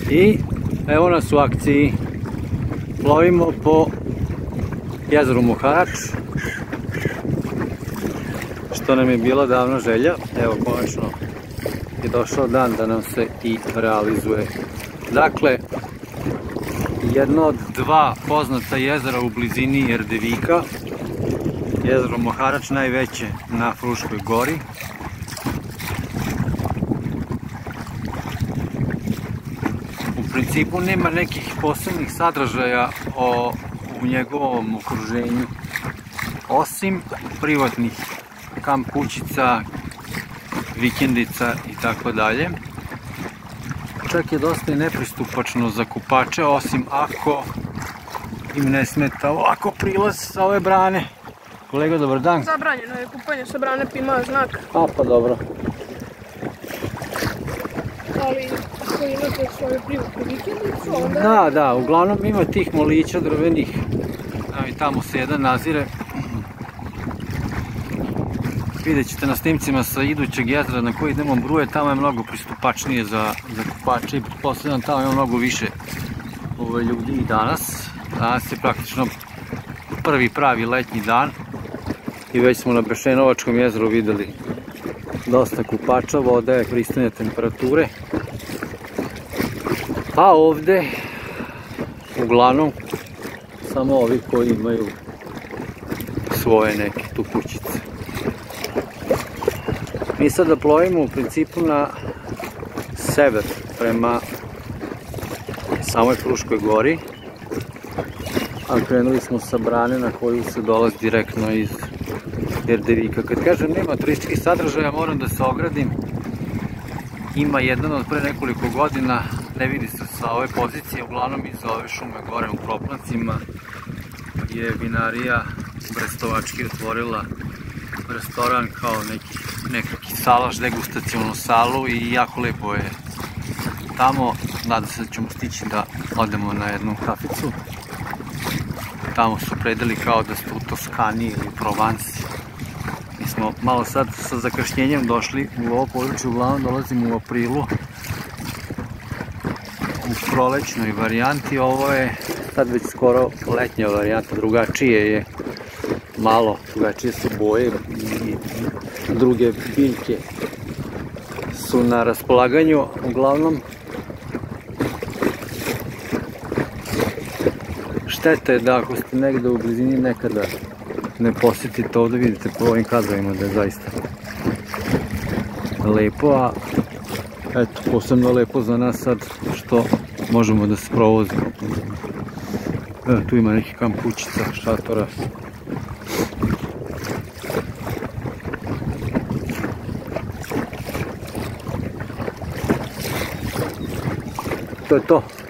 I evo nas u akciji. Plovimo po jezeru Moharač, što nam je bila davna želja. Evo, konačno je došao dan da nam se i realizuje. Dakle, jedno od dva poznata jezera u blizini Erdevika, jezero Moharač, najveće na Fruškoj gori. U principu nema nekih posebnih sadržaja u njegovom okruženju, osim privatnih kamp kućica, vikendica i tako dalje. Čak je dosta i nepristupačno za kupače, osim ako im ne smeta ovako prilaz sa ove brane. Kolega, dobar dan. Zabranjeno je kupanje sa brane, ima znak. A, pa dobro. Ali ako imate svoju privatnu vikendicu, onda... Da, uglavnom ima tih molića drvenih. I tamo se jedan nazire. Vidjet ćete na snimcima sa idućeg jezera na koji idemo Bruje, tamo je mnogo pristupačnije za kupače i pretpostavljam tamo ima mnogo više ljudi i danas. Danas je praktično prvi pravi letnji dan i već smo na Brešenovačkom jezeru videli dosta kupača, voda je pristojne temperature. A ovde uglavnom samo ovi koji imaju svoje neke tu kućice. Mi sada plovimo u principu na sever prema samoj Fruškoj gori, a krenuli smo sa brane na koju se dolazi direktno iz Erdevika. Kad kažem nema turističkih sadržaja, moram da se ogradim. Ima jedan od pre nekoliko godina, ne vidi se sa ove pozicije, uglavnom iz ove šume gore u Proplancima je vinarija Brestovački otvorila restoran kao neki salaš, degustacionu salu i jako lepo je tamo. Nadam se da ćemo stići da odemo na jednu kaficu. Tamo su predeli kao da ste u Toskani ili u Provansi. Mi smo malo sad sa zakašnjenjem došli u ovo područje, uglavnom dolazimo u aprilu u prolećnoj varijanti. Ovo je sad već skoro letnja varijanta, drugačije je malo, drugačije su boje i druge biljke su na raspolaganju. Uglavnom, šteta je da ako ste negde u blizini nekada ne posjetite ovde, vidite po ovim kadrovima da je zaista lepo, a eto, posebno lepo za nas sad što možemo da se provozimo. Evo, tu ima neki kamp kućica, šatora. To je to.